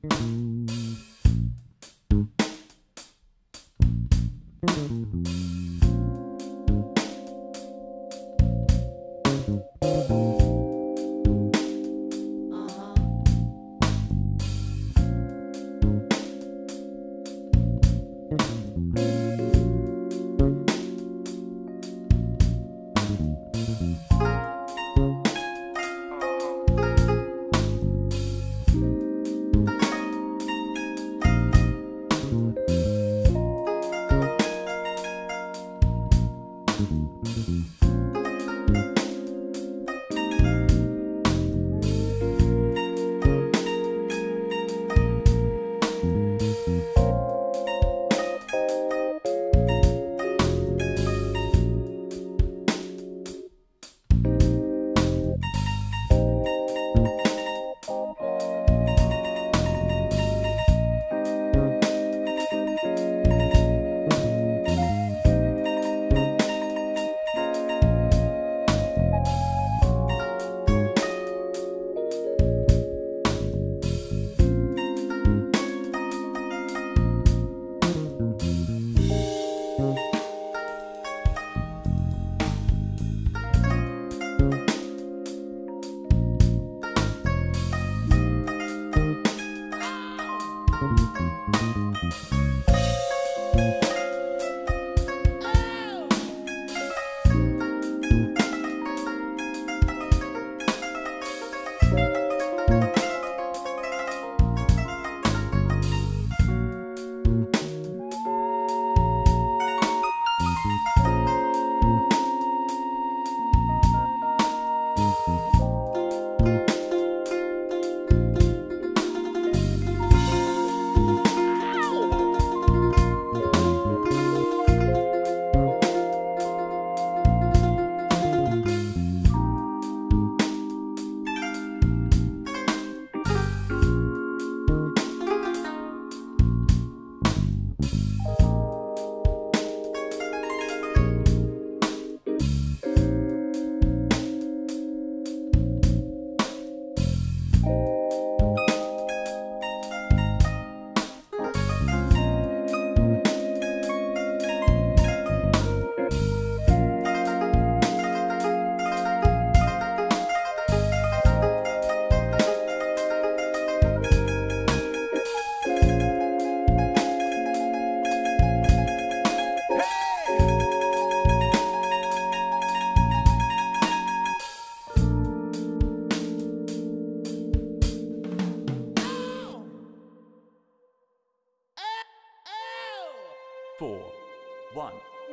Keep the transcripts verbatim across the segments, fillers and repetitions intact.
four, one,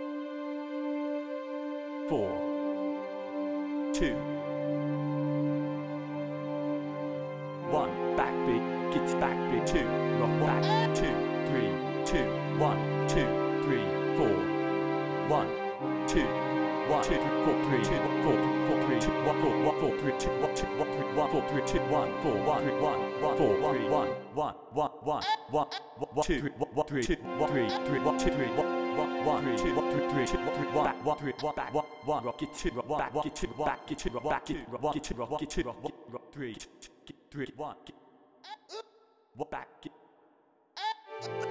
four, two, one, backbeat, gets backbeat, two, rock back, two, three, two, one, two, three, four, one, two, one, two, four, three, two, four, four, three, two, one, four, one, four, three, two, one, two, one, three, one, four, three, two, one, four, one, three, one, one, four, one, three, one, one, one, one, one, one, two, one, three, two, one, three, three, one, two, three, one, one, one, three, two, one, three, three, two, one, three, one, back, one, three, one, back, one, one, rock, get two, rock, back, one, get two, rock, back, get two, rock, back, get rock, get two, rock, get two, rock, rock, three, three, one, get one, back, get.